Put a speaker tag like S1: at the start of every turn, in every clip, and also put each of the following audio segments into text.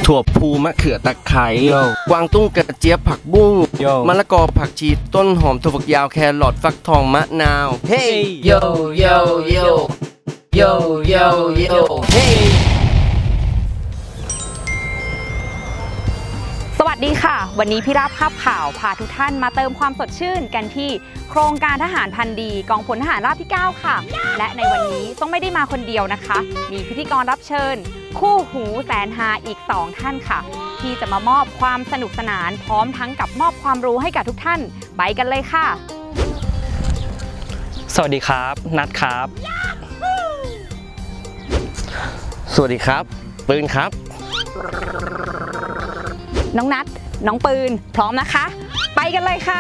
S1: ถั่วพูมะเขือตะไคร้กวางตุ้งกระเจี๊ยบผักบุ้งมะละกอผักชีต้นหอมถั่วฝักยาวแครอทฟักทองมะนาวเฮ้ยโยโยโยโยโยโยเฮ้
S2: สวัสดีค่ะวันนี้พี่ราบคาบข่าวพาทุกท่านมาเติมความสดชื่นกันที่โครงการทหารพันดีกองพลทหารราบที่ 9 ค่ะและในวันนี้ต้องไม่ได้มาคนเดียวนะคะมีพิธีกรรับเชิญคู่หูแสนฮาอีก2ท่านค่ะที่จะมามอบความสนุกสนานพร้อมทั้งกับมอบความรู้ให้กับทุกท่านไปกันเลยค่ะ
S3: สวัสดีครับนัทครับ
S1: สวัสดีครับปืนครับ
S2: น้องนัทน้องปืนพร้อมนะคะไปกันเลยค่ะ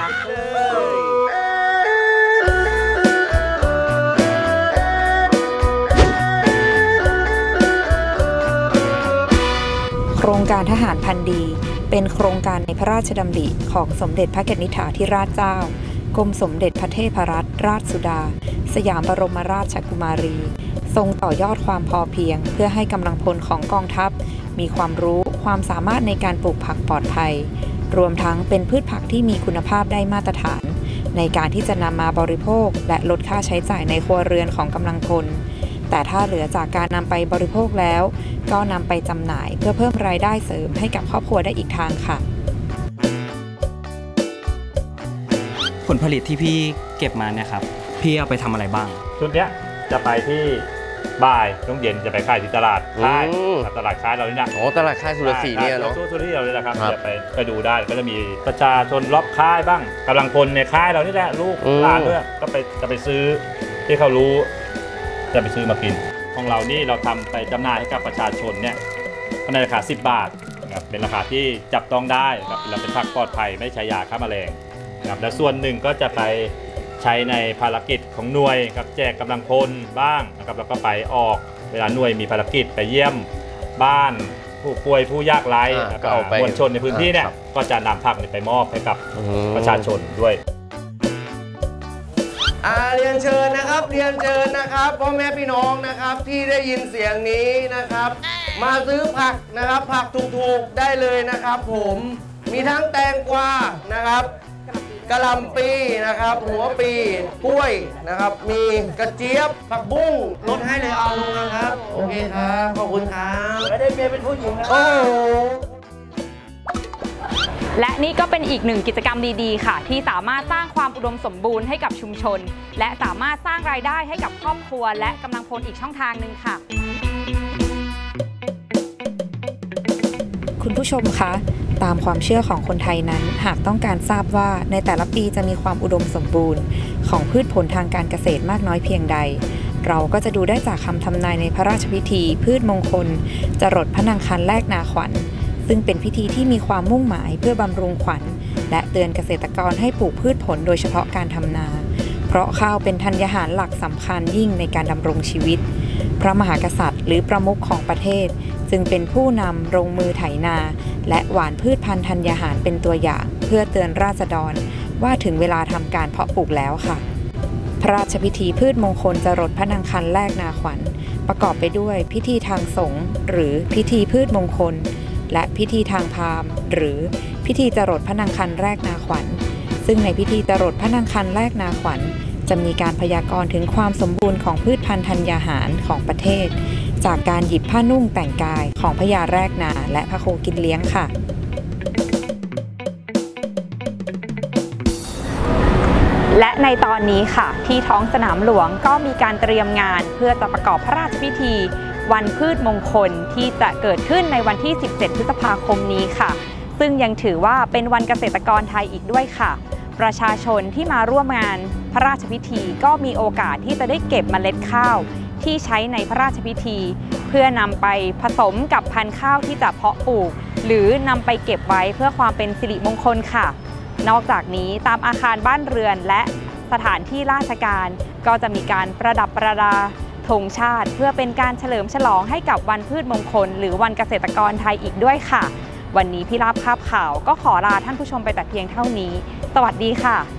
S4: โครงการทหารพันดีเป็นโครงการในพระราชดำริของสมเด็จพระกนิษฐาธิราชเจ้ากรมสมเด็จพระเทพรัตนราชสุดาสยามบรมราชกุมารีทรงต่อยอดความพอเพียงเพื่อให้กำลังพลของกองทัพมีความรู้ความสามารถในการปลูกผักปลอดภัยรวมทั้งเป็นพืชผักที่มีคุณภาพได้มาตรฐานในการที่จะนำมาบริโภคและลดค่าใช้จ่ายในครัวเรือนของกำลังพลแต่ถ้าเหลือจากการนำไปบริโภคแล้วก็นำไปจำหน่ายเพื่อเพิ่มรายได้เสริมให้กับครอบครัวได้อีกทางค่ะ
S3: ผลผลิตที่พี่เก็บมาเนี่ยครับพี่เอาไปทำอะไรบ้าง
S5: ชุดเนี้ยจะไปที่บ่ายช่วงเย็นจะไปขายที่ตลาดค่ายตลาดค่ายเรานี่นะ
S1: ตลาดค่ายสุรศรีเนี่ยเนาะ
S5: สุรศรีเราเลยนะครับจะไปดูได้ก็จะมีประชาชนรอบค่ายบ้างกำลังพลในค่ายเรานี่แหละลูกหลานด้วยก็จะไปซื้อที่เขารู้จะไปซื้อมากินของเรานี่เราทำไปจำหน่ายให้กับประชาชนเนี่ยในราคา10 บาทนะครับเป็นราคาที่จับต้องได้ครับเราเป็นผักปลอดภัยไม่ใช้ยาฆ่าแมลงนะครับและส่วนหนึ่งก็จะไปใช้ในภารกิจของหน่วยครับแจกกำลังพลบ้างนะครับแล้วก็ไปออกเวลาหน่วยมีภารกิจไปเยี่ยมบ้านผู้ป่วยผู้ยากไร้มวลชนในพื้นที่เนี่ยก็จะนำผักไปมอบให้กับประชาชนด้วย
S1: เรียนเชิญนะครับเรียนเชิญนะครับพ่อแม่พี่น้องนะครับที่ได้ยินเสียงนี้นะครับมาซื้อผักนะครับผักถูกๆได้เลยนะครับผมมีทั้งแตงกวานะครับกะหล่ำปีนะครับหัวปีกล้วยนะครับมีกระเจี๊ยบผักบุ้งลดให้เลยเอาลงนะครับโอเคครับขอบคุณครับไม่ได้เมียเป็นผู้หญิงนะโอ้
S2: และนี่ก็เป็นอีกหนึ่งกิจกรรมดีๆค่ะที่สามารถสร้างความอุดมสมบูรณ์ให้กับชุมชนและสามารถสร้างรายได้ให้กับครอบครัวและกำลังพลอีกช่องทางหนึ่งค่ะ
S4: คุณผู้ชมคะตามความเชื่อของคนไทยนั้นหากต้องการทราบว่าในแต่ละปีจะมีความอุดมสมบูรณ์ของพืชผลทางการเกษตรมากน้อยเพียงใดเราก็จะดูได้จากคำทำนายในพระราชพิธีพืชมงคลจรดพระนางคันแรกนาขวัญซึ่งเป็นพิธีที่มีความมุ่งหมายเพื่อบำรุงขวัญและเตือนเกษตรกรให้ปลูกพืชผลโดยเฉพาะการทำนาเพราะข้าวเป็นธัญญาหารหลักสำคัญยิ่งในการดำรงชีวิตพระมหากษัตริย์หรือประมุขของประเทศจึงเป็นผู้นำลงมือไถนาและหว่านพืชพันธุ์ธัญญาหารเป็นตัวอย่างเพื่อเตือนราษฎรว่าถึงเวลาทำการเพาะปลูกแล้วค่ะพระราชพิธีพืชมงคลจรดพระนางคันแรกนาขวัญประกอบไปด้วยพิธีทางสงฆ์หรือพิธีพืชมงคลและพิธีทางพราหมณ์หรือพิธีจรดพระนางคันแรกนาขวัญซึ่งในพิธีจรดพระนางคันแรกนาขวัญจะมีการพยากรณ์ถึงความสมบูรณ์ของพืชพันธุ์ธัญญาหารของประเทศจากการหยิบผ้านุ่งแต่งกายของพญาแรกนาและพระโคกินเลี้ยงค่ะ
S2: และในตอนนี้ค่ะที่ท้องสนามหลวงก็มีการเตรียมงานเพื่อจะประกอบพระราชพิธีวันพืชมงคลที่จะเกิดขึ้นในวันที่17 พฤษภาคมนี้ค่ะซึ่งยังถือว่าเป็นวันเกษตรกรไทยอีกด้วยค่ะประชาชนที่มาร่วมงานพระราชพิธีก็มีโอกาสที่จะได้เก็บเมล็ดข้าวที่ใช้ในพระราชพิธีเพื่อนำไปผสมกับพันธุ์ข้าวที่จะเพาะปลูกหรือนำไปเก็บไว้เพื่อความเป็นสิริมงคลค่ะนอกจากนี้ตามอาคารบ้านเรือนและสถานที่ราชการก็จะมีการประดับประดาธงชาติเพื่อเป็นการเฉลิมฉลองให้กับวันพืชมงคลหรือวันเกษตรกรไทยอีกด้วยค่ะวันนี้พี่ราบคาบข่าวก็ขอลาท่านผู้ชมไปแต่เพียงเท่านี้สวัสดีค่ะ